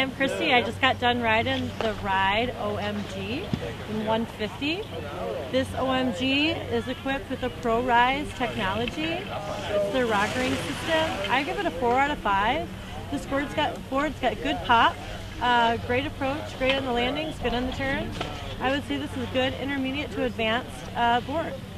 am Christy. I just got done riding the Ride OMG in 150. This OMG is equipped with a ProRise technology. It's their rockering system. I give it a 4 out of 5. This board's got good pop, great approach, great on the landings, good on the turns. I would say this is a good intermediate to advanced board.